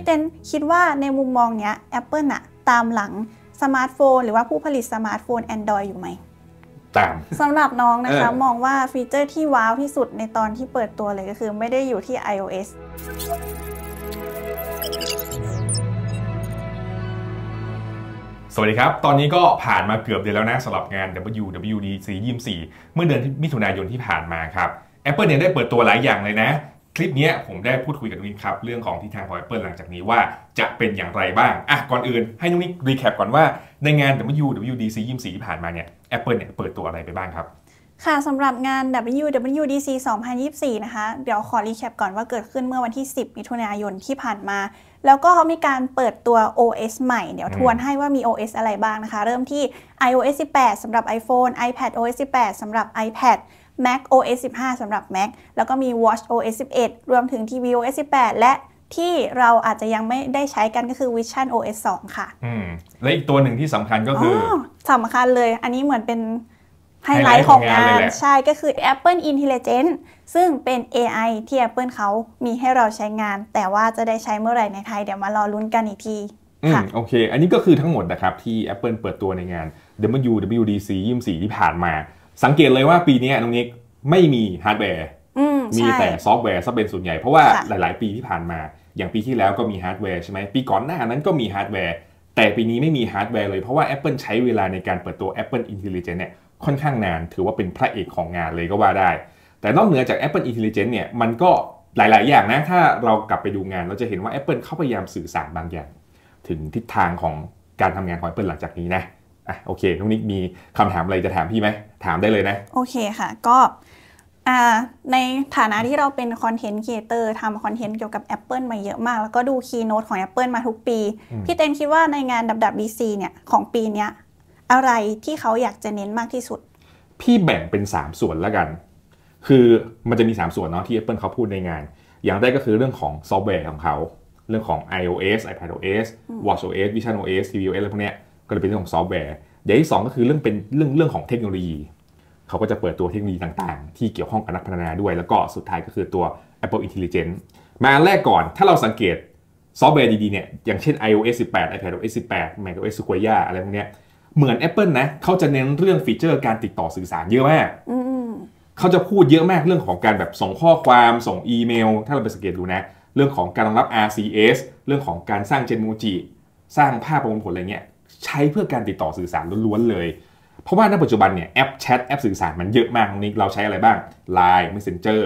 เต้นคิดว่าในมุมมองเนี้ย Apple อะตามหลังสมาร์ทโฟนหรือว่าผู้ผลิตสมาร์ทโฟน Android อยู่ไหมตามสำหรับน้องนะคะมองว่าฟีเจอร์ที่ว้าวที่สุดในตอนที่เปิดตัวเลยก็คือไม่ได้อยู่ที่ iOS สวัสดีครับตอนนี้ก็ผ่านมาเกือบเดือนแล้วนะสำหรับงาน WWDC 24เมื่อเดือนมิถุนายนที่ผ่านมาครับ Apple เนี่ยได้เปิดตัวหลายอย่างเลยนะคลิปนี้ผมได้พูดคุยกับนุ้ยครับเรื่องของทิศทางของ Apple หลังจากนี้ว่าจะเป็นอย่างไรบ้างก่อนอื่นให้นุ้ยรีแคปก่อนว่าในงาน WWDC 24ที่ผ่านมาเนี่ย Apple เนี่ยเปิดตัวอะไรไปบ้างครับค่ะสำหรับงาน WWDC 2024 นะคะเดี๋ยวขอรีแคปก่อนว่าเกิดขึ้นเมื่อวันที่10มิถุนายนที่ผ่านมาแล้วก็เขามีการเปิดตัว OS ใหม่เดี๋ยวทวนให้ว่ามี OS อะไรบ้างนะคะเริ่มที่ iOS 18 สำหรับ iPhone iPad OS 18 สำหรับ iPad Mac OS 15 สำหรับ Mac แล้วก็มี Watch OS 11 รวมถึง TV OS 18 และที่เราอาจจะยังไม่ได้ใช้กันก็คือ Vision OS 2 ค่ะและอีกตัวหนึ่งที่สำคัญก็คือสำคัญเลยอันนี้เหมือนเป็นไฮไลท์ของงานใช่ก็คือ Apple Intelligence ซึ่งเป็น AI ที่ Apple เขามีให้เราใช้งานแต่ว่าจะได้ใช้เมื่อไหร่ในไทยเดี๋ยวมารอลุ้นกันอีกทีค่ะโอเคอันนี้ก็คือทั้งหมดนะครับที่ Apple เปิดตัวในงาน WWDC 24ที่ผ่านมาสังเกตเลยว่าปีนี้น้องนิกไม่มีฮาร์ดแวร์มีแต่ซอฟต์แวร์ซะเป็นส่วนใหญ่เพราะว่าหลายๆปีที่ผ่านมาอย่างปีที่แล้วก็มีฮาร์ดแวร์ใช่ไหมปีก่อนหน้านั้นก็มีฮาร์ดแวร์แต่ปีนี้ไม่มีฮาร์ดแวร์เลยเพราะว่า Apple ใช้เวลาในการเปิดตัว Apple Intelligence เนี่ยค่อนข้างนานถือว่าเป็นพระเอกของงานเลยก็ว่าได้แต่นอกเหนือจาก Apple Intelligence เนี่ยมันก็หลายๆอย่างนะถ้าเรากลับไปดูงานเราจะเห็นว่า Apple เขาพยายามสื่อสารบางอย่างถึงทิศทางของการทำงานของ Apple หลังจากนี้นะโอเคน้องนิกมีคำถามอะไรจะถามพี่ไหมถามได้เลยนะโอเคค่ะก็ในฐานะที่เราเป็นคอนเทนต์ครีเอเตอร์ทำคอนเทนต์เกี่ยวกับ Apple มาเยอะมากแล้วก็ดูคีย์โน้ตของ Apple มาทุกปีพี่เต้นคิดว่าในงาน WWDC เนี่ยของปีนี้อะไรที่เขาอยากจะเน้นมากที่สุดพี่แบ่งเป็น3ส่วนแล้วกันคือมันจะมี3ส่วนเนาะที่ Apple เขาพูดในงานอย่างแรกก็คือเรื่องของซอฟต์แวร์ของเขาเรื่องของ iOS iPadOS watchOS visionOS tvOS อะไรพวกนี้ก็จะเป็นเรื่องของซอฟต์แวร์อย่างที่2ก็คือเรื่องของเทคโนโลยีเขาก็จะเปิดตัวเทคโนโลยีต่างๆที่เกี่ยวข้องกับนักพัฒนาด้วยแล้วก็สุดท้ายก็คือตัว Apple Intelligence มาแรกก่อนถ้าเราสังเกตซอฟต์แวร์ดีๆเนี่ยอย่างเช่น iOS 18 iPadOS 18 macOS Sequoia อะไรพวกนี้เหมือน Apple นะเขาจะเน้นเรื่องฟีเจอร์การติดต่อสื่อสารเยอะมากเขาจะพูดเยอะมากเรื่องของการแบบส่งข้อความส่งอีเมลถ้าเราไปสังเกตดูนะเรื่องของการรองรับ RCS เรื่องของการสร้าง Genmoji สร้างภาพประมวลผลอะไรเงี้ยใช้เพื่อการติดต่อสื่อสารล้วนๆเลยเพราะว่าในปัจจุบันเนี่ยแอปแชทแอปสื่อสารมันเยอะมากตรงนี้เราใช้อะไรบ้าง Line Messenger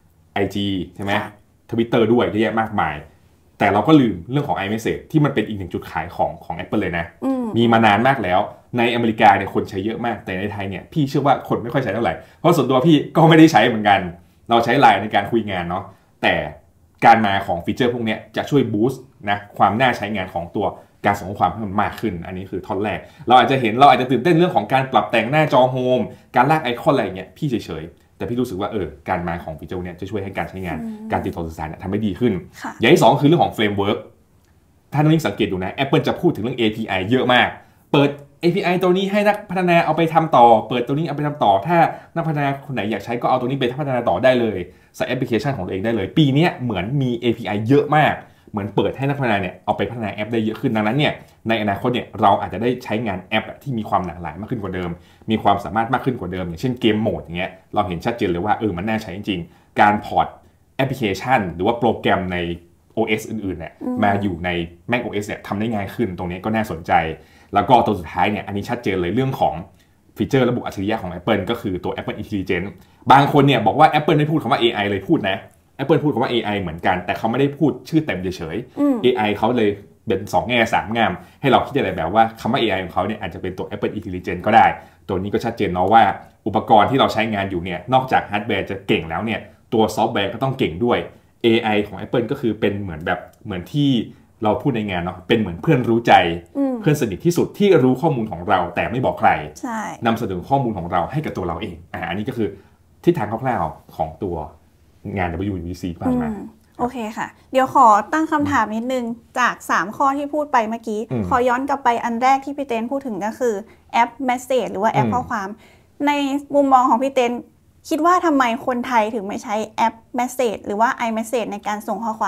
IG ใช่ไหม Twitter ด้วยเยอะแยะมากมายแต่เราก็ลืมเรื่องของ iMessage ที่มันเป็นอีกหนึ่งจุดขายของ Apple เลยนะมีมานานมากแล้วในอเมริกาเนี่ยคนใช้เยอะมากแต่ในไทยเนี่ยพี่เชื่อว่าคนไม่ค่อยใช้เท่าไหร่เพราะส่วนตัวพี่ก็ไม่ได้ใช้เหมือนกันเราใช้ Line ในการคุยงานเนาะแต่การมาของฟีเจอร์พวกนี้จะช่วยบูสต์นะความน่าใช้งานของตัวการส่งข้อความให้มันมากขึ้นอันนี้คือท่อนแรกเราอาจจะตื่นเต้นเรื่องของการปรับแต่งหน้าจอโฮมการลากไอคอนอะไรเงี้ยพี่เฉยๆแต่พี่รู้สึกว่าการมาของฟีเจอร์เนี่ยจะช่วยให้การใช้งานการติดต่อสื่อสารทำให้ดีขึ้นอย่างที่2คือเรื่องของเฟรมเวิร์กถ้าน้องสังเกตดูนะ Apple จะพูดถึงเรื่อง API เยอะมากเปิด API ตัวนี้ให้นักพัฒนาเอาไปทำต่อเปิดตัวนี้เอาไปทำต่อถ้านักพัฒนาคนไหนอยากใช้ก็เอาตัวนี้ไปพัฒนาต่อได้เลยใส่แอปพลิเคชันของตัวเองได้เลยปีนี้เหมือนมี API เยอะมากเหมือนเปิดให้นักพัฒนาเนี่ยเอาไปพัฒนาแอปได้เยอะขึ้นดังนั้นเนี่ยในอนาคตเนี่ยเราอาจจะได้ใช้งานแอปที่มีความหลากหลายมากขึ้นกว่าเดิมมีความสามารถมากขึ้นกว่าเดิมอย่างเช่นเกมโหมดอย่างเงี้ยเราเห็นชัดเจนเลยว่ามันน่าใช้จริงๆการพอร์ตแอปพลิเคชันหรือว่าโปรแกรมใน OS อื่นๆเนี่ยมาอยู่ใน macOS เนี่ยทำได้ง่ายขึ้นตรงนี้ก็น่าสนใจแล้วก็ตัวสุดท้ายเนี่ยอันนี้ชัดเจนเลยเรื่องของฟีเจอร์ระบบอัจฉริยะของ Apple ก็คือตัว Apple Intelligence บางคนเนี่ยบอกว่า Apple ไม่พูดคำว่า AI เลยพูดนะ Apple พูดคำว่า AI เหมือนกันแต่เขาไม่ได้พูดชื่อเต็มเฉยๆ AI เขาเลยเป็น2แง่3งามให้เราคิดอะไรแบบว่าคำว่า AI ของเขาเนี่ยอาจจะเป็นตัว Apple Intelligence ก็ได้ตัวนี้ก็ชัดเจนเนาะว่าอุปกรณ์ที่เราใช้งานอยู่เนี่ยนอกจากฮาร์ดแวร์จะเก่งแล้วเนี่ยตัวซอฟต์แวร์ก็ต้องเก่งด้วย AI ของ Apple ก็คือเป็นเหมือนที่เราพูดในงานเนาะเป็นเหมือนเพื่อนรู้ใจเพื่อนสนิทที่สุดที่รู้ข้อมูลของเราแต่ไม่บอกใครนำเสนอข้อมูลของเราให้กับตัวเราเองอันนี้ก็คือทิศทางคร่าวๆของตัวงาน WWDC ผ่านมาโอเคค่ะเดี๋ยวขอตั้งคำถามนิดนึงจาก3ข้อที่พูดไปเมื่อกี้ขอย้อนกลับไปอันแรกที่พี่เต้นพูดถึงก็คือแอป Message หรือว่าแอปข้อความในมุมมองของพี่เต้นคิดว่าทำไมคนไทยถึงไม่ใช้แอป Message หรือว่า iMessage ในการส่งข้อความ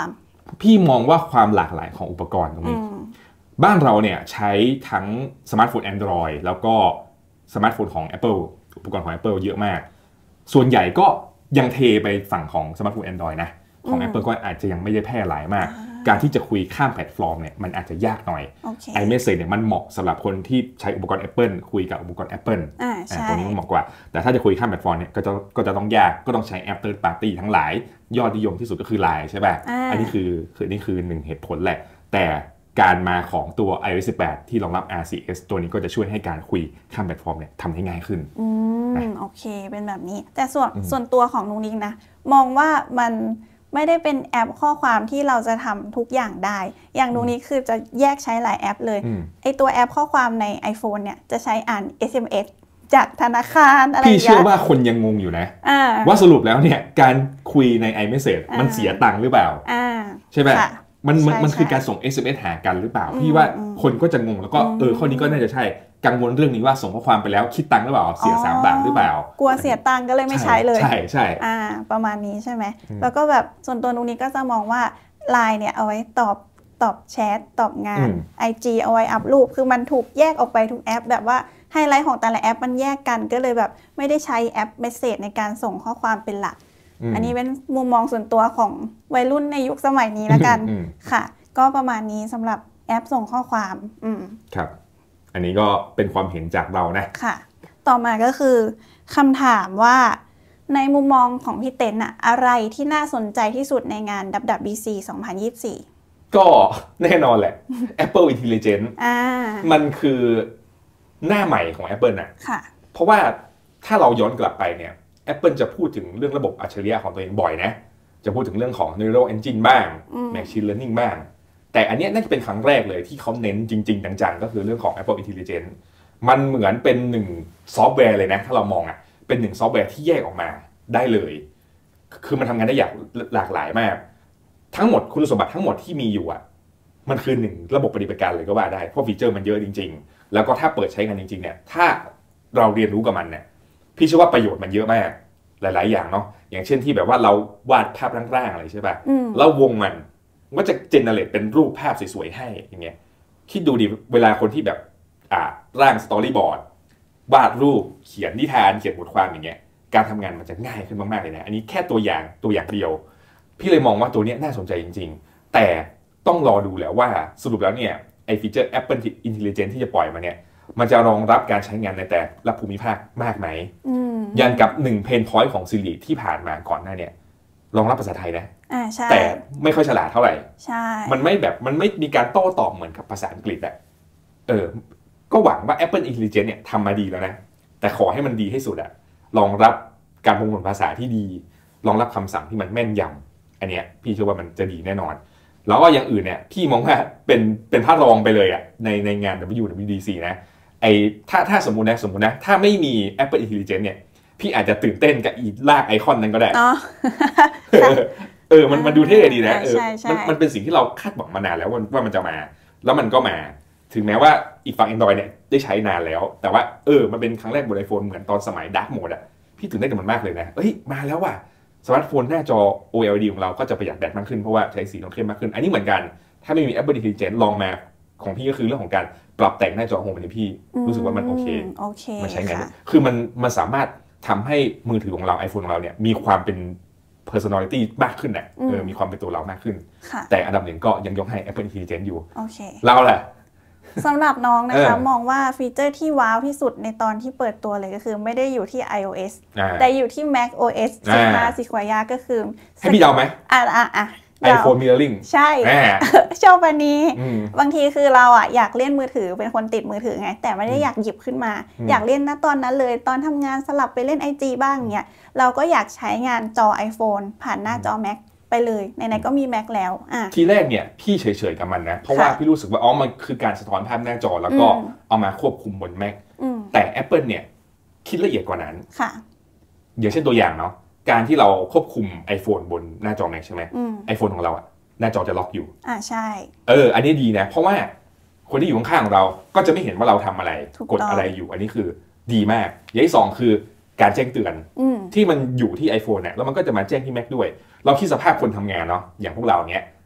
พี่มองว่าความหลากหลายของอุปกรณ์ตรงนี้บ้านเราเนี่ยใช้ทั้งสมาร์ทโฟน Android แล้วก็สมาร์ทโฟนของ Apple อุปกรณ์ของ Apple เยอะมากส่วนใหญ่ก็ยังเทไปฝั่งของสมาร์ทโฟน Android นะของ Apple ก็อาจจะยังไม่ได้แพร่หลายมากการที่จะคุยข้ามแพลตฟอร์มเนี่ยมันอาจจะยากหน่อย iMessage เนี่ยมันเหมาะสำหรับคนที่ใช้อุปกรณ์ Apple คุยกับอุปกรณ์ Apple ตรงนี้มันเหมาะกว่าแต่ถ้าจะคุยข้ามแพลตฟอร์มเนี่ยก็จะต้องยากก็ต้องใช้แอป Third Party ทั้งหลายยอดนิยมที่สุดก็คือ LINE ใช่ป่ะอันนี้คือหนึ่งเหตุผลแหละแต่การมาของตัว iOS 18 ที่รองรับ RCS ตัวนี้ก็จะช่วยให้การคุยข้ามแพลตฟอร์มเนี่ยทำได้ง่ายขึ้นโอเคเป็นแบบนี้แต่ส่วนตัวของนุ้งนิ้งนะมองว่ามันไม่ได้เป็นแอปข้อความที่เราจะทำทุกอย่างได้อย่างนุ้งนิ้งคือจะแยกใช้หลายแอปเลยไอตัวแอปข้อความใน iPhone เนี่ยจะใช้อ่าน SMS จากธนาคารอะไรอย่างเงี้ยพี่เชื่อว่าคนยังงงอยู่นะว่าสรุปแล้วเนี่ยการคุยใน iMessage มันเสียตังค์หรือเปล่าใช่ไหมมันคือการส่ง SMS หากันหรือเปล่าพี่ว่าคนก็จะงงแล้วก็ข้อนี้ก็น่าจะใช่กังวลเรื่องนี้ว่าส่งข้อความไปแล้วคิดตังค์หรือเปล่าเสีย3 บาทหรือเปล่ากลัวเสียตังค์ก็เลยไม่ใช้เลยใช่ประมาณนี้ใช่ไหมแล้วก็แบบส่วนตัวนุ้งนี้ก็จะมองว่า LINE เนี่ยเอาไว้ตอบแชทตอบงาน IG เอาไว้อัพรูปคือมันถูกแยกออกไปทุกแอปแบบว่าไฮไลท์ของแต่ละแอปมันแยกกันก็เลยแบบไม่ได้ใช้แอป Message ในการส่งข้อความเป็นหลักอันนี้เป็นมุมมองส่วนตัวของวัยรุ่นในยุคสมัยนี้แล้วกันค่ะก็ประมาณนี้สำหรับแอปส่งข้อความครับอันนี้ก็เป็นความเห็นจากเรานะค่ะต่อมาก็คือคำถามว่าในมุมมองของพี่เต้นอะอะไรที่น่าสนใจที่สุดในงาน WWDC 2024 ก็แน่นอนแหละ Apple Intelligence มันคือหน้าใหม่ของ Apple น่ะเพราะว่าถ้าเราย้อนกลับไปเนี่ย Apple จะพูดถึงเรื่องระบบอัจฉริยะของตัวเองบ่อยนะจะพูดถึงเรื่องของ Neural Engine บ้าง Machine Learning บ้างแต่อันนี้น่าจะเป็นครั้งแรกเลยที่เขาเน้นจริงๆจังๆก็คือเรื่องของ Apple Intelligence มันเหมือนเป็นหนึ่งซอฟต์แวร์เลยนะถ้าเรามองอ่ะเป็นหนึ่งซอฟต์แวร์ที่แยกออกมาได้เลยคือมันทำงานได้อย่างหลากหลายมากทั้งหมดคุณสมบัติทั้งหมดที่มีอยู่อ่ะมันคือหนึ่งระบบปฏิบัติการเลยก็ว่าได้เพราะฟีเจอร์มันเยอะจริงๆแล้วก็ถ้าเปิดใช้งานจริงๆเนี่ยถ้าเราเรียนรู้กับมันเนี่ยพี่เชื่อว่าประโยชน์มันเยอะมากหลายๆอย่างเนาะอย่างเช่นที่แบบว่าเราวาดภาพร่างๆอะไรใช่ป่ะแล้ววงมันก็จะเจเนเรตเป็นรูปภาพสวยๆให้อย่างเงี้ยคิดดูดิเวลาคนที่แบบร่างสตอรี่บอร์ดวาดรูปเขียนนิทานเขียนบทความอย่างเงี้ยการทำงานมันจะง่ายขึ้นมากๆเลยนะอันนี้แค่ตัวอย่างเดียวพี่เลยมองว่าตัวนี้น่าสนใจจริงๆแต่ต้องรอดูแล้วว่าสรุปแล้วเนี่ยไอฟีเจอร์ Apple Intelligence ที่จะปล่อยมาเนี่ยมันจะรองรับการใช้งานในแต่ละภูมิภาคมากไหมอย่างกับ1 เพนพอยต์ของ Siri ที่ผ่านมาก่อนหน้าเนี่ยรองรับภาษาไทยนะแต่ไม่ค่อยฉลาดเท่าไหร่มันไม่มีการโต้ตอบเหมือนกับภาษาอังกฤษก็หวังว่า Apple Intelligence เนี่ยทำมาดีแล้วนะแต่ขอให้มันดีให้สุดรองรับการประมวลภาษาที่ดีรองรับคำสั่งที่มันแม่นยำอันเนี้ยพี่เชื่อว่ามันจะดีแน่นอนแล้วก็อย่างอื่นเนี่ยพี่มองว่าเป็นภาพรองไปเลยในงาน WWDC นะถ้าสมมุตินะถ้าไม่มี Apple Intelligence เนี่ยพี่อาจจะตื่นเต้นกับอีลากไอคอนนั้นก็ได้มันดูเท่ดีนะมันเป็นสิ่งที่เราคาดหวังมานานแล้วว่ามันจะมาแล้วมันก็มาถึงแม้ว่าอีกฝั่ง Android เนี่ยได้ใช้นานแล้วแต่ว่ามันเป็นครั้งแรกบน iPhone เหมือนตอนสมัย Dark Mode พี่ตื่นเต้นกับมันมากเลยนะมาแล้วว่ะสมาร์ทโฟนหน้าจอ OLED ของเราก็จะประหยัดแบตมากขึ้นเพราะว่าใช้สีเข้มมากขึ้นอันนี้เหมือนกันถ้าไม่มี Apple Intelligence ลองมาของพี่ก็คือเรื่องของการปรับแต่งหน้าจอโฮมในพี่รู้สึกว่ามันโอเคมันใช้งานคือมันสามารถทำให้มือถือของเรา iPhone ของเราเนี่ยมีความเป็น personality มากขึ้นมีความเป็นตัวเรามากขึ้นแต่อันดับหนึ่งก็ยังยกให้ Apple Intelligence อยู่เราแหละสำหรับน้องนะคะมองว่าฟีเจอร์ที่ว้าวที่สุดในตอนที่เปิดตัวเลยก็คือไม่ได้อยู่ที่ iOS แต่อยู่ที่ macOS 15 Sequoia ก็คือให้พี่เดาไหมiPhone Mirroring ใช่ชอบอันนี้บางทีคือเราอยากเล่นมือถือเป็นคนติดมือถือไงแต่ไม่ได้อยากหยิบขึ้นมาอยากเล่นณตอนนั้นเลยตอนทำงานสลับไปเล่น IG บ้างเนี่ยเราก็อยากใช้งานจอ iPhone ผ่านหน้าจอ Mac ไปเลยไหนๆก็มี Mac แล้วทีแรกเนี่ยพี่เฉยๆกับมันนะเพราะว่าพี่รู้สึกว่ามันคือการสะท้อนภาพหน้าจอแล้วก็เอามาควบคุมบน Mac แต่ Apple เนี่ยคิดละเอียดกว่านั้นอย่างเช่นตัวอย่างเนาะการที่เราควบคุม iPhone บนหน้าจอ Mac ใช่ไหม iPhone ของเราหน้าจอจะล็อกอยู่ใช่อันนี้ดีนะเพราะว่าคนที่อยู่ข้างๆของเราก็จะไม่เห็นว่าเราทำอะไรกดอะไรอยู่อันนี้คือดีมากอย่างที่2คือการแจ้งเตือนที่มันอยู่ที่ iPhone เนี่ยแล้วมันก็จะมาแจ้งที่ Mac ด้วยเราคิดสภาพคนทำงานเนาะอย่างพวกเราเนี้ย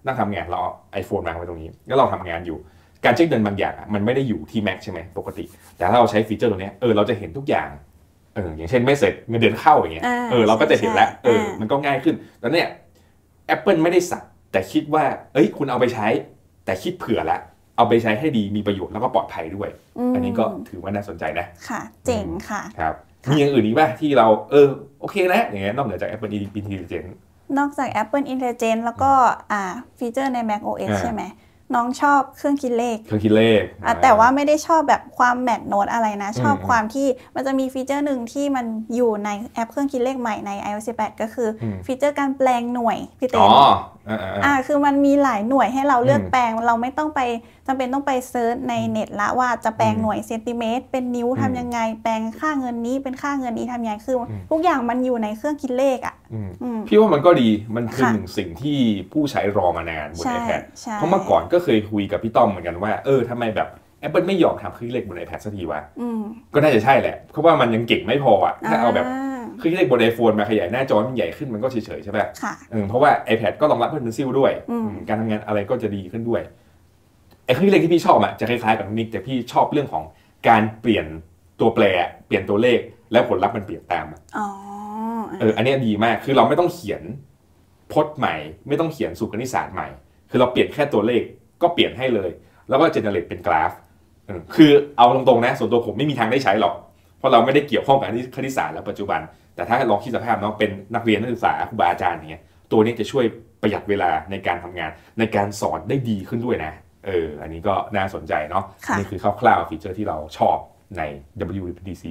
นั่งทำงานเราเอา iPhone วางไว้ตรงนี้แล้วเราทำงานอยู่การเช็คเงินบางอย่างมันไม่ได้อยู่ที่ Mac ใช่ไหมปกติแต่ถ้าเราใช้ฟีเจอร์ตัวนี้เราจะเห็นทุกอย่างอย่างเช่นไม่เสร็จเงินเดือนเข้าอย่างเงี้ยเราก็จะเห็นแล้วมันก็ง่ายขึ้นแล้วเนี่ย Apple ไม่ได้สั่งแต่คิดว่าคุณเอาไปใช้แต่คิดเผื่อละเอาไปใช้ให้ดีมีประโยชน์แล้วก็ปลอดภัยด้วยอันนี้ก็ถือว่าน่าสนใจนะค่ะเจ๋งค่ะครับมีอย่างอื่นอีกป่ะที่เราโอเคนะอย่างเงี้ยนอกเหนือจาก Apple Intelligence นอกจาก Apple Intelligence แล้วก็ฟีเจอร์ใน macOS ใช่ไหมน้องชอบเครื่องคิดเลขแต่ว่าไม่ได้ชอบแบบความแมทโน้ตอะไรนะชอบความที่มันจะมีฟีเจอร์หนึ่งที่มันอยู่ในแอปเครื่องคิดเลขใหม่ใน iOS 18ก็คือฟีเจอร์การแปลงหน่วยพี่เต้คือมันมีหลายหน่วยให้เราเลือกแปลงเราไม่ต้องไปจำเป็นต้องไปเซิร์ชในเน็ตละว่าจะแปลงหน่วยเซนติเมตรเป็นนิ้วทำยังไงแปลงค่าเงินนี้เป็นค่าเงินนี้ทำยังไงคือทุกอย่างมันอยู่ในเครื่องคิดเลขพี่ว่ามันก็ดีมันคือหนึ่งสิ่งที่ผู้ใช้รอมานานบน iPad เพราะเมื่อก่อนก็เคยคุยกับพี่ต้อมเหมือนกันว่าทำไมแบบ Apple ไม่ยอมทำเครื่องคิดเลขบน iPad สักทีวะก็น่าจะใช่แหละเพราะว่ามันยังเก่งไม่พอถ้าเอาแบบเครื่องคิดเลขบน iPhone มาขยายหน้าจอมันใหญ่ขึ้นมันก็เฉยๆใช่ป่ะเพราะว่า iPad ก็รองรับ Apple Pencil ด้วยการทำงานอะไรก็จะดีขึ้นด้วยไอ้เครื่องคิดเลขที่พี่ชอบจะคล้ายๆกับนิกแต่พี่ชอบเรื่องของการเปลี่ยนตัวแปรเปลี่ยนตัวเลขแล้วผลลัพธ์มันเปลี่ยนตามอันนี้ดีมากคือเราไม่ต้องเขียนพจน์ใหม่ไม่ต้องเขียนสูตรคณิตศาสตร์ใหม่คือเราเปลี่ยนแค่ตัวเลขก็เปลี่ยนให้เลยแล้วก็เจเนเรตเป็นกราฟคือเอาตรงๆนะส่วนตัวผมไม่มีทางได้ใช้หรอกเพราะเราไม่ได้เกี่ยวข้องกับคณิตศาสตร์แล้วปัจจุบันแต่ถ้าลองคิดสภาพเนาะเป็นนักเรียนนักศึกษาครูบาอาจารย์อย่างเงี้ยตัวนี้จะช่วยประหยัดเวลาในการทำงานในการสอนได้ดีขึ้นด้วยนะอันนี้ก็น่าสนใจเนาะนี่คือคร่าวๆฟีเจอร์ที่เราชอบใน WWDC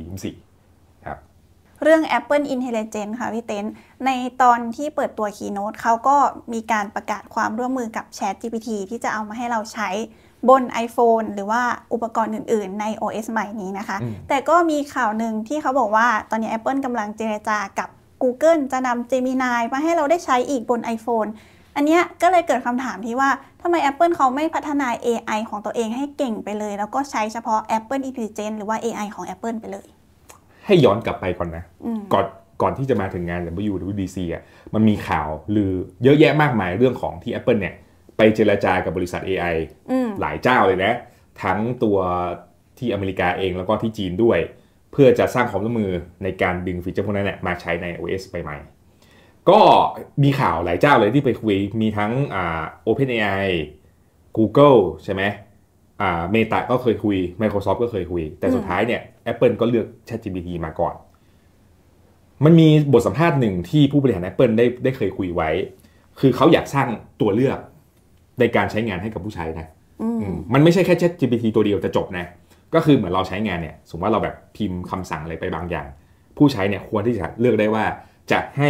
24ครับเรื่อง Apple Intelligence ค่ะพี่เต้นในตอนที่เปิดตัว Keynote เขาก็มีการประกาศความร่วมมือกับ ChatGPT ที่จะเอามาให้เราใช้บน iPhone หรือว่าอุปกรณ์อื่นๆใน OS ใหม่นี้นะคะแต่ก็มีข่าวหนึ่งที่เขาบอกว่าตอนนี้ Apple กำลังเจรจากับ Google จะนำ Gemini มาให้เราได้ใช้อีกบน iPhone อันนี้ก็เลยเกิดคำถามที่ว่าทำไม Apple เขาไม่พัฒนา AI ของตัวเองให้เก่งไปเลยแล้วก็ใช้เฉพาะ Apple Intelligence หรือว่า AI ของ Apple ไปเลยให้ย้อนกลับไปก่อนนะก่อนที่จะมาถึงงาน WWDC มันมีข่าวลือเยอะแยะมากมายเรื่องของที่ Apple เนี่ยไปเจรจากับบริษัท AI หลายเจ้าเลยนะทั้งตัวที่อเมริกาเองแล้วก็ที่จีนด้วยเพื่อจะสร้างความร่วมมือในการดึงฟีเจอร์พวกนั้นมาใช้ใน OS ใหม่ๆก็มีข่าวหลายเจ้าเลยที่ไปคุยมีทั้งOpenAI Google ใช่ไหมMeta ก็เคยคุย Microsoft ก็เคยคุยแต่สุดท้ายเนี่ย Apple ก็เลือก ChatGPT มาก่อนมันมีบทสัมภาษณ์หนึ่งที่ผู้บริหาร Apple ได้เคยคุยไว้คือเขาอยากสร้างตัวเลือกในการใช้งานให้กับผู้ใช้นะมันไม่ใช่แค่ ChatGPT ตัวเดียวจะจบนะก็คือเหมือนเราใช้งานเนี่ยสมมติว่าเราแบบพิมพ์คำสั่งอะไรไปบางอย่างผู้ใช้เนี่ยควรที่จะเลือกได้ว่าจะให้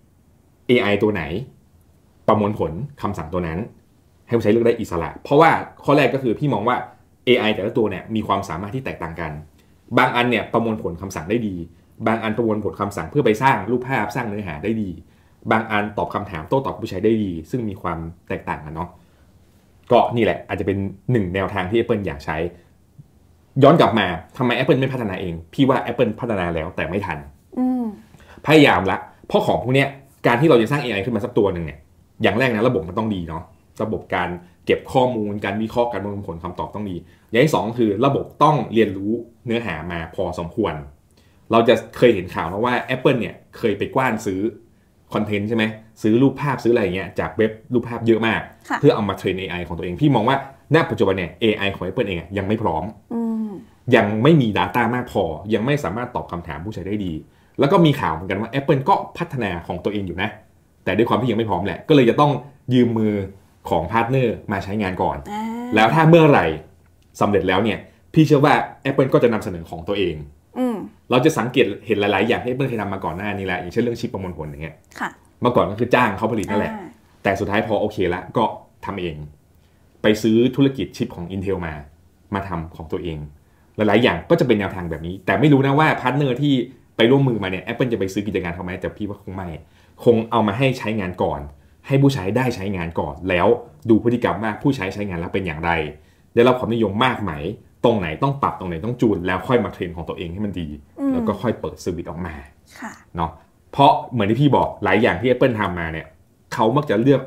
AI ตัวไหนประมวลผลคำสั่งตัวนั้นให้ผู้ใช้เลือกได้อิสระเพราะว่าข้อแรกก็คือพี่มองว่า AI แต่ละตัวเนี่ยมีความสามารถที่แตกต่างกันบางอันเนี่ยประมวลผลคำสั่งได้ดีบางอันประมวลผลคำสั่งเพื่อไปสร้างรูปภาพสร้างเนื้อหาได้ดีบางอันตอบคำถามโต้ตอบผู้ใช้ได้ดีซึ่งมีความแตกต่างกันเนาะก็นี่แหละอาจจะเป็นหนึ่งแนวทางที่ Apple อยากใช้ย้อนกลับมาทำไม Apple ไม่พัฒนาเองพี่ว่า Apple พัฒนาแล้วแต่ไม่ทันพยายามละเพราะของพวกนี้การที่เราจะสร้าง AI ขึ้นมาสักตัวหนึ่งเนี่ยอย่างแรกนะระบบมันต้องดีเนาะระบบการเก็บข้อมูลการวิเคราะห์การประมวลผลคำตอบต้องดีอย่างที่สองคือระบบต้องเรียนรู้เนื้อหามาพอสมควรเราจะเคยเห็นข่าวนะว่า Apple เนี่ยเคยไปกว้านซื้อคอนเทนต์ใช่ไหมซื้อรูปภาพซื้ออะไรเงี้ยจากเว็บรูปภาพเยอะมากเพื่อเอามาเทรน AI ของตัวเองพี่มองว่าณปัจจุบันเนี่ย AI ของ Apple เองยังไม่พร้อมยังไม่มี Data มากพอยังไม่สามารถตอบคำถามผู้ใช้ได้ดีแล้วก็มีข่าวเหมือนกันว่า Apple ก็พัฒนาของตัวเองอยู่นะแต่ด้วยความที่ยังไม่พร้อมแหละก็เลยจะต้องยืมมือของพาร์ทเนอร์มาใช้งานก่อนแล้วถ้าเมื่อไหร่สำเร็จแล้วเนี่ยพี่เชื่อว่า Apple ก็จะนำเสนอของตัวเองเราจะสังเกตเห็นหลายๆอย่างที่ Apple เคยทำมาก่อนหน้านี้แหละอย่างเช่นเรื่องชิปประมวลผลอย่างเงี้ยเมื่อก่อนก็คือจ้างเขาผลิตนั่นแหละแต่สุดท้ายพอโอเคละก็ทำเองไปซื้อธุรกิจชิปของ Intel มาทำของตัวเองหลายๆอย่างก็จะเป็นแนวทางแบบนี้แต่ไม่รู้นะว่าพาร์ทเนอร์ที่ไปร่วมมือมาเนี่ย Apple จะไปซื้อกิจการเขาไหมแต่พี่ว่าคงไม่คงเอามาให้ใช้งานก่อนให้ผู้ใช้ได้ใช้งานก่อนแล้วดูพฤติกรรมว่าผู้ใช้งานแล้วเป็นอย่างไรได้รับความนิยมมากไหมตรงไหนต้องปรับตรงไหนต้องจูนแล้วค่อยมาเทรนของตัวเองให้มันดีแล้วก็ค่อยเปิดเซอร์วิสออกมาเนาะเพราะเหมือนที่พี่บอกหลายอย่างที่ Apple ทำมาเนี่ยเขามักจะเลือก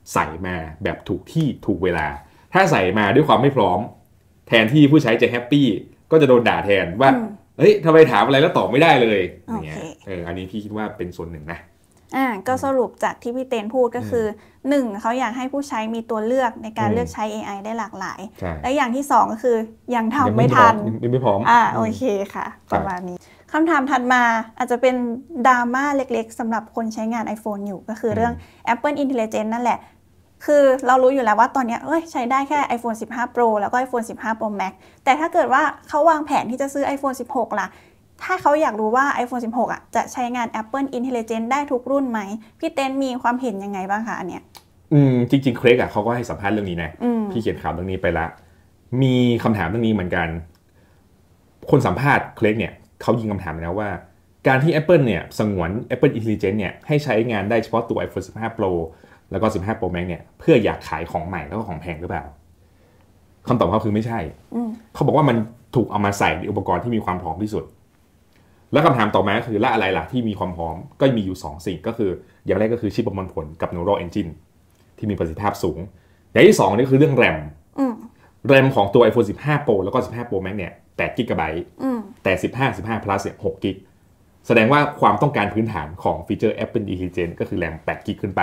ใส่มาแบบถูกที่ถูกเวลาถ้าใส่มาด้วยความไม่พร้อมแทนที่ผู้ใช้จะแฮปปี้ก็จะโดนด่าแทนว่าเฮ้ยทำไมถามอะไรแล้วตอบไม่ได้เลยอย่างเงี้ยอันนี้พี่คิดว่าเป็นส่วนหนึ่งนะก็สรุปจากที่พี่เต้นพูดก็คือ1เขาอยากให้ผู้ใช้มีตัวเลือกในการเลือกใช้ AI ได้หลากหลายและอย่างที่2ก็คือยังทำไม่ทันไม่พร้อมโอเคค่ะประมาณนี้คำถามถัดมาอาจจะเป็นดราม่าเล็กๆสำหรับคนใช้งาน iPhone อยู่ก็คือเรื่อง Apple Intelligence นั่นแหละคือเรารู้อยู่แล้วว่าตอนนี้ใช้ได้แค่ iPhone 15 Pro แล้วก็ iPhone 15 Pro Max แต่ถ้าเกิดว่าเขาวางแผนที่จะซื้อ iPhone 16 ล่ะถ้าเขาอยากรู้ว่า iPhone 16 จะใช้งาน Apple Intelligence ได้ทุกรุ่นไหมพี่เต้นมีความเห็นยังไงบ้างคะอันเนี้ยจริงๆเครกเขาก็ให้สัมภาษณ์เรื่องนี้นะพี่เขียนข่าวเรื่องนี้ไปละมีคำถามเรื่องนี้เหมือนกันคนสัมภาษณ์เครกเนี่ยเขายิงคำถามนะว่าการที่ Apple เนี่ยสงวน Apple Intelligence เนี่ยให้ใช้งานได้เฉพาะตัว iPhone 15 Pro แล้วก็15 Pro Max เนี่ยเพื่ออยากขายของใหม่แล้วก็ของแพงหรือเปล่าคำตอบเขาคือไม่ใช่เขาบอกว่ามันถูกเอามาใส่ในอุปกรณ์ที่มีความพร้อมที่สุดแล้วคำถามต่อมาคือและอะไรล่ะที่มีความพร้อมก็มีอยู่2สิ่งก็คืออย่างแรกก็คือชิปประมวลผลกับ Neural Engine ที่มีประสิทธิภาพสูงอย่างที่2นี่คือเรื่อง RAM ของตัว iPhone 15 Pro แล้วก็15 Pro Max เนี่ย8 GB แต่15 Plus เนี่ย6 GB แสดงว่าความต้องการพื้นฐานของฟีเจอร์ Apple Intelligence ก็คือ RAM 8 GB ขึ้นไป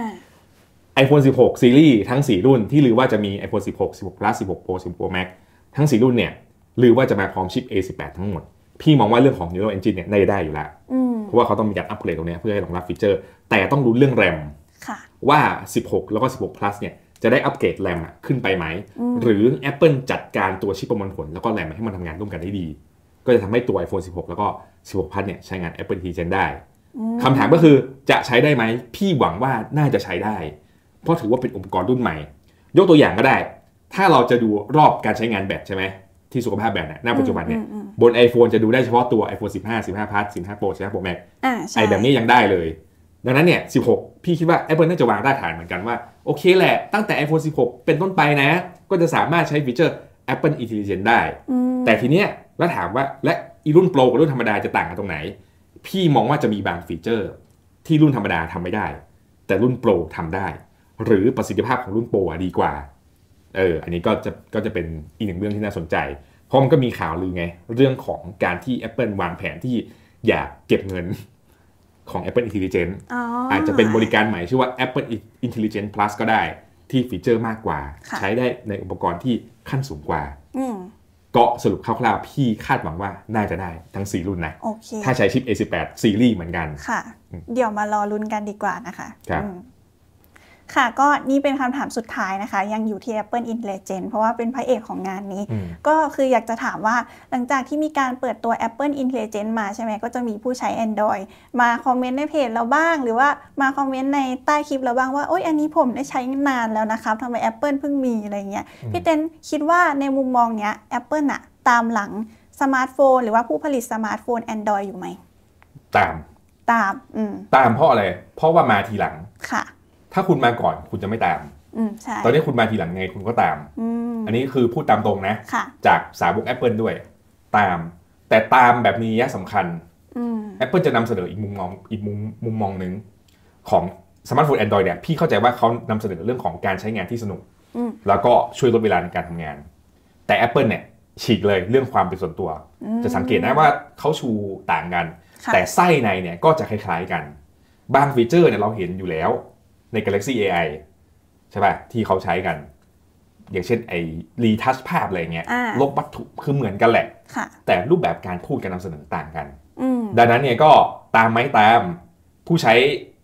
iPhone 16 ซีรีส์ทั้ง4รุ่นที่ลือว่าจะมี iPhone 16 16 Plus 16 Pro 16 Pro Max ทั้ง4รุ่นเนี่ยลือว่าจะมาพร้อมชิป A18 ทั้งหมดพี่มองว่าเรื่องของ Neural Engine เนี่ยได้อยู่แล้วเพราะว่าเขาต้องมีการอัปเกรดตรงนี้เพื่อให้รองรับฟีเจอร์แต่ต้องรู้เรื่อง RAM ว่า16แล้วก็16 Plus เนี่ยจะได้อัปเกรด RAM ขึ้นไปไหมหรือ Apple จัดการตัวชิปประมวลผลแล้วก็ RAM ให้มันทำงานร่วมกันได้ดีก็จะทำให้ตัว iPhone 16แล้วก็16 Plus เนี่ยใช้งาน Apple Intelligence ได้คำถามก็คือจะใช้ได้ไหมพี่หวังว่าน่าจะใช้ได้เพราะถือว่าเป็นอุปกรณ์รุ่นใหม่ยกตัวอย่างก็ได้ถ้าเราจะดูรอบการใช้งานแบตใช่ไหมที่สุขภาพแบตณปัจจุบันเนี่ยบน iPhone จะดูได้เฉพาะตัว iPhone 15 15 Plus 15 Pro 15 Pro Max แบบนี้ยังได้เลยดังนั้นเนี่ย16พี่คิดว่า Apple น่าจะวางรากฐานเหมือนกันว่าโอเคแหละตั้งแต่ iPhone 16 เป็นต้นไปนะก็จะสามารถใช้ฟีเจอร์ Apple Intelligence ได้แต่ทีเนี้ยแล้วถามว่าและอีรุ่น Pro กับรุ่นธรรมดาจะต่างกันตรงไหนพี่มองว่าจะมีบางฟีเจอร์ที่รุ่นธรรมดาทำไม่ได้แต่รุ่น Pro ทำได้หรือประสิทธิภาพของรุ่น Pro ดีกว่าอันนี้ก็จะเป็นอีกหนึ่งเรื่องที่น่าสนใจเพราะมันก็มีข่าวลือไงเรื่องของการที่ Apple วางแผนที่อยากเก็บเงินของ Apple Intelligence อาจจะเป็นบริการใหม่ชื่อว่า Apple Intelligence Plus ก็ได้ที่ฟีเจอร์มากกว่าใช้ได้ในอุปกรณ์ที่ขั้นสูงกว่าก็สรุปคร่าวๆพี่คาดหวังว่าน่าจะได้ทั้ง4รุ่นนะถ้าใช้ชิป A18 ซีรีส์เหมือนกันค่ะเดี๋ยวมารอลุ้นกันดีกว่านะคะค่ะก็นี่เป็นคำถามสุดท้ายนะคะยังอยู่ที่ Apple Intelligence เพราะว่าเป็นพระเอกของงานนี้ก็คืออยากจะถามว่าหลังจากที่มีการเปิดตัว Apple Intelligence มาใช่ไหมก็จะมีผู้ใช้ Android มาคอมเมนต์ในเพจเราบ้างหรือว่ามาคอมเมนต์ในใต้คลิปเราบ้างว่าโอ๊ยอันนี้ผมได้ใช้นานแล้วนะครับทำไม Apple เพิ่งมีอะไรเงี้ยพี่เต้นคิดว่าในมุมมองเนี้ย Apple ตามหลังสมาร์ทโฟนหรือว่าผู้ผลิตสมาร์ทโฟน Android อยู่ไหมตามเพราะอะไรเพราะว่ามาทีหลังค่ะถ้าคุณมาก่อนคุณจะไม่ตามตอนนี้คุณมาทีหลังไงคุณก็ตามอันนี้คือพูดตามตรงนะจากสาวก Apple ด้วยตามแต่ตามแบบนี้สำคัญ Apple จะนำเสนออีกมุมมองหนึ่งของสมาร์ทโฟน Android เนี่ยพี่เข้าใจว่าเขานำเสนอเรื่องของการใช้งานที่สนุกแล้วก็ช่วยลดเวลาในการทำงานแต่ Apple เนี่ยฉีกเลยเรื่องความเป็นส่วนตัวจะสังเกตนะว่าเขาชูต่างกันแต่ไส้ในเนี่ยก็จะคล้ายๆกันบางฟีเจอร์เนี่ยเราเห็นอยู่แล้วใน Galaxy AI ใช่ป่ะที่เขาใช้กันอย่างเช่นไอ้รีทัชภาพอะไรเงี้ยลบวัตถุคือเหมือนกันแหละแต่รูปแบบการพูดการนำเสนอต่างกันดังนั้นเนี่ยก็ตามไหมตามผู้ใช้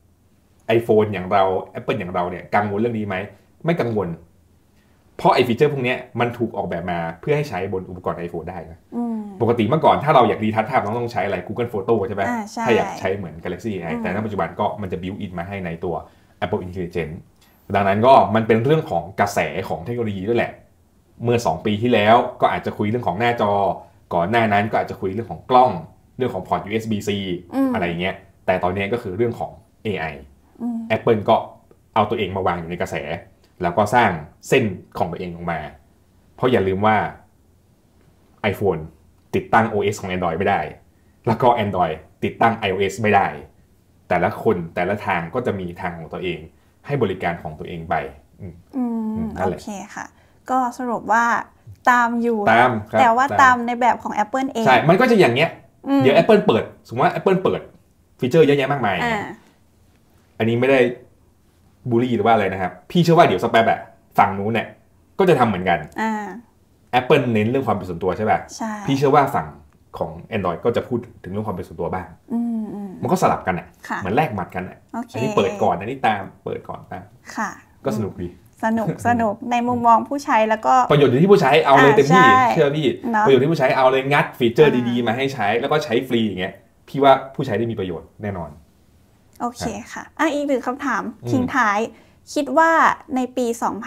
iPhone อย่างเรา Apple อย่างเราเนี่ยกังวลเรื่องนี้ไหมไม่กังวลเพราะไอ้ฟีเจอร์พวกนี้มันถูกออกแบบมาเพื่อให้ใช้บนอุปกรณ์ iPhone ได้นะปกติเมื่อก่อนถ้าเราอยากรีทัชภาพเราต้องใช้อะไร Google Photo ใช่ไหมถ้าอยากใช้เหมือน Galaxy AI แต่ในปัจจุบันก็มันจะ build in มาให้ในตัวApple Intelligence ดังนั้นก็มันเป็นเรื่องของกระแสของเทคโนโลยีด้วยแหละเมื่อ2ปีที่แล้วก็อาจจะคุยเรื่องของหน้าจอก่อนหน้านั้นก็อาจจะคุยเรื่องของกล้องเรื่องของพอร์ต USB-C อะไรอย่างเงี้ยแต่ตอนนี้ก็คือเรื่องของ AI Apple ก็เอาตัวเองมาวางอยู่ในกระแสแล้วก็สร้างเส้นของตัวเองออกมาเพราะอย่าลืมว่า iPhone ติดตั้ง OS ของ Android ไม่ได้แล้วก็ Android ติดตั้ง iOS ไม่ได้แต่ละคนแต่ละทางก็จะมีทางของตัวเองให้บริการของตัวเองไปโอเคค่ะก็สรุปว่าตามอยู่แต่ว่าตามในแบบของ Apple เองใช่มันก็จะอย่างเงี้ยเดี๋ยว Apple เปิดสมมติว่า Apple เปิดฟีเจอร์เยอะแยะมากมายอันนี้ไม่ได้บูลลี่หรือว่าอะไรนะครับพี่เชื่อว่าเดี๋ยวสักแป๊บอะฝั่งนู้นเนี่ยก็จะทำเหมือนกันApple เน้นเรื่องความเป็นส่วนตัวใช่ป่ะพี่เชื่อว่าฝั่งของ Android ก็จะพูดถึงเรื่องความเป็นส่วนตัวบ้างมันก็สลับกันอ่ะเหมือนแลกหมัดกันอ่ะอันนี้เปิดก่อนอันนี้ตามเปิดก่อนตามก็สนุกดีสนุกในมุมมองผู้ใช้แล้วก็ประโยชน์อยู่ที่ผู้ใช้เอาเลยเต็มที่เชื่อพี่ประโยชน์ที่ผู้ใช้เอาเลยงัดฟีเจอร์ดีๆมาให้ใช้แล้วก็ใช้ฟรีอย่างเงี้ยพี่ว่าผู้ใช้ได้มีประโยชน์แน่นอนโอเคค่ะอีกหนึ่งคำถามทิ้งท้ายคิดว่าในปี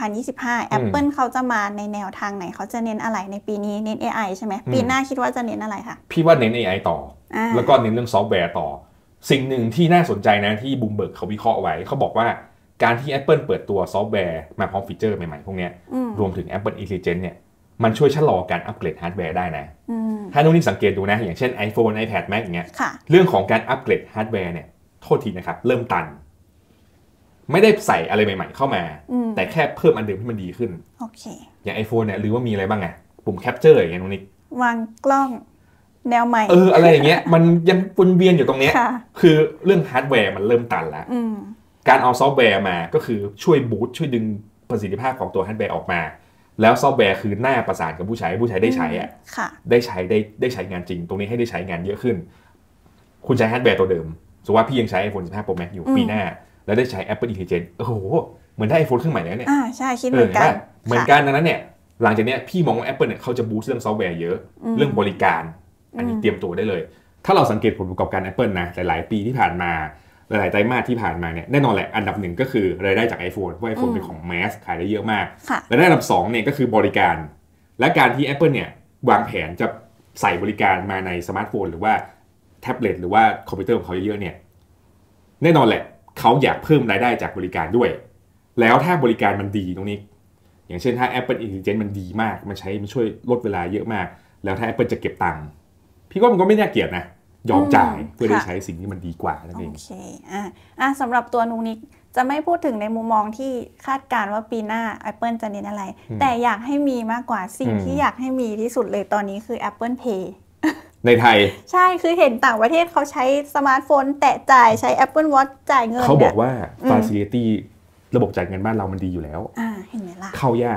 2025 Apple เขาจะมาในแนวทางไหนเขาจะเน้นอะไรในปีนี้เน้น AI ใช่ไหมปีหน้าคิดว่าจะเน้นอะไรคะพี่ว่าเน้น AI ต่อแล้วก็เน้นเรื่องซอฟต์แวร์ต่อสิ่งหนึ่งที่น่าสนใจนะที่บูมเบิร์กเขาวิเคราะห์ไว้เขาบอกว่าการที่ Apple เปิดตัวซอฟต์แวร์มาพร้อมฟีเจอร์ใหม่ๆพวกนี้รวมถึง Apple Intelligence เนี่ยมันช่วยชะลอการอัปเกรดฮาร์ดแวร์ได้นะถ้าน้องนี่สังเกตดูนะอย่างเช่น iPhone iPad Mac อย่างเงี้ยเรื่องของการอัปเกรดฮาร์ดแวร์เนี่ยโทษทีนะครับเริ่มตันไม่ได้ใส่อะไรใหม่ๆเข้ามาแต่แค่เพิ่มอันเดิมให้มันดีขึ้นโอเคอย่าง iPhone เนี่ยหรือว่ามีอะไรบ้างไงปุ่มแคปเจอร์อย่างเงี้ยน้องนิกวางกล้องแนวใหม่อะไรอย่างเงี้ยมันยังวนเวียนอยู่ตรงเนี้ยคือเรื่องฮาร์ดแวร์มันเริ่มตันแล้วการเอาซอฟต์แวร์มาก็คือช่วยบูสต์ช่วยดึงประสิทธิภาพของตัวฮาร์ดแวร์ออกมาแล้วซอฟต์แวร์คือหน้าประสานกับผู้ใช้ได้ใช้อ่ะได้ใช้งานจริงตรงนี้ให้ได้ใช้งานเยอะขึ้นคุณใช้ฮาร์ดแวร์ตัวเดิมสมมติว่าพี่ยังใช้ iPhone 15 Pro Max อยู่ปีหน้าแล้วได้ใช้ Apple Intelligence โอ้โหเหมือนได้ iPhone เครื่องใหม่แล้วเนี่ยใช่คิดเหมือนกันดังนั้นเนี่ยหลังจากนี้พี่มองว่า Apple เนี่ยเขาจะบูสต์เรื่องซอฟต์แวร์เยอะเรื่องบริการอันนี้เตรียมตัวได้เลยถ้าเราสังเกตผลประกอบการ Apple นะหลายๆปีที่ผ่านมาหลายๆไตรมาสที่ผ่านมาเนี่ยแน่นอนแหละอันดับหนึ่งก็คือรายได้จาก iPhone เพราะ iPhone เป็นของแมสขายได้เยอะมากและอันดับ2เนี่ยก็คือบริการและการที่ Apple เนี่ยวางแผนจะใส่บริการมาในสมาร์ทโฟนหรือว่าแท็บเล็ตหรือว่าคอมพิวเตอร์ของเขาเยอะๆเนี่ยแน่นอนแหละเขาอยากเพิ่มรายได้จากบริการด้วยแล้วถ้าบริการมันดีตรงนี้อย่างเช่นถ้า Apple Intelligence มันดีมากมันช่วยลดเวลาเยอะมากแล้วถ้า Apple จะเก็บตังค์พี่ว่ามันก็ไม่น่าเกลียดนะยอมจ่ายเพื่อได้ใช้สิ่งที่มันดีกว่านั่นเองโอเคสำหรับตัวนุ้งนิกจะไม่พูดถึงในมุมมองที่คาดการณ์ว่าปีหน้า Apple จะเน้นอะไรแต่อยากให้มีมากกว่าสิ่งที่อยากให้มีที่สุดเลยตอนนี้คือ Apple Pay ในไทยใช่คือเห็นต่างประเทศเขาใช้สมาร์ทโฟนแตะจ่ายใช้ Apple Watch จ่ายเงินเขาบอกว่า Facility ระบบจ่ายเงินบ้านเรามันดีอยู่แล้วเห็นไหมล่ะเข้ายาก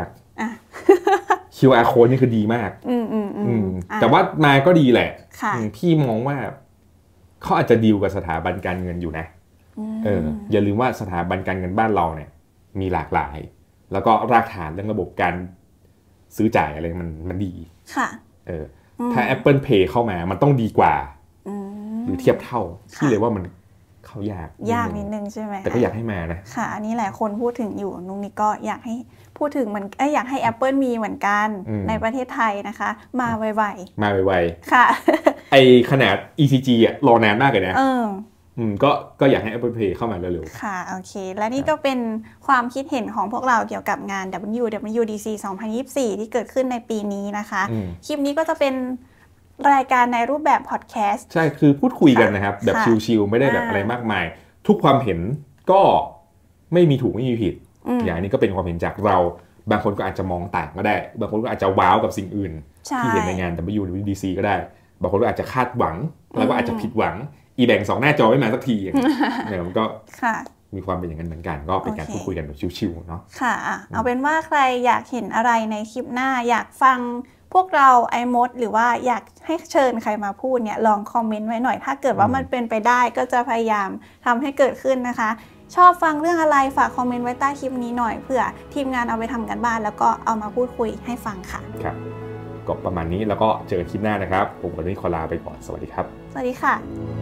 QR code นี่คือดีมากแต่ว่ามาก็ดีแหละพี่มองว่าเขาอาจจะดีลกับสถาบันการเงินอยู่นะอย่าลืมว่าสถาบันการเงินบ้านเราเนี่ยมีหลากหลายแล้วก็รากฐานเรื่องระบบการซื้อจ่ายอะไรมันดีค่ะถ้า Apple Pay เข้ามามันต้องดีกว่าหรือเทียบเท่าที่เลยว่ามันเข้ายากนิดนึงใช่ไหมแต่ก็อยากให้มานะค่ะอันนี้หลายคนพูดถึงอยู่นุ้งนี่ก็อยากให้พูดถึงเหมือนอยากให้ Apple มีเหมือนกันในประเทศไทยนะคะมาไวๆค่ะไอขนาด ECG อ่ะรอนานมากเลยนะก็อยากให้ Apple Pay เข้ามาเร็วๆค่ะโอเคและนี่ก็เป็นความคิดเห็นของพวกเราเกี่ยวกับงาน WWDC 2024 ที่เกิดขึ้นในปีนี้นะคะคลิปนี้ก็จะเป็นรายการในรูปแบบพอดแคสต์ใช่คือพูดคุยกันนะครับแบบชิลๆไม่ได้แบบอะไรมากมายทุกความเห็นก็ไม่มีถูกไม่มีผิดอย่างนี้ก็เป็นความเห็นจากเราบางคนก็อาจจะมองต่างก็ได้บางคนก็อาจจะว้าวกับสิ่งอื่นที่เห็นในงาน WWDC ก็ได้บางคนก็อาจจะคาดหวังแล้วก็อาจจะผิดหวังอีแบ่ง2หน้าจอไม่มาสักทีอย่างนี้มันก็มีความเป็นอย่างนั้นเหมือนกันก็เป็นการพูดคุยกันแบบชิวๆเนาะค่ะเอาเป็นว่าใครอยากเห็นอะไรในคลิปหน้าอยากฟังพวกเราไอมดหรือว่าอยากให้เชิญใครมาพูดเนี่ยลองคอมเมนต์ไว้หน่อยถ้าเกิดว่ามันเป็นไปได้ก็จะพยายามทำให้เกิดขึ้นนะคะชอบฟังเรื่องอะไรฝากคอมเมนต์ไว้ใต้คลิปนี้หน่อยเผื่อทีมงานเอาไปทำกันบ้านแล้วก็เอามาพูดคุยให้ฟังค่ะครับก็ประมาณนี้แล้วก็เจอคลิปหน้านะครับผมวันนี้ขอลาไปก่อนสวัสดีครับสวัสดีค่ะ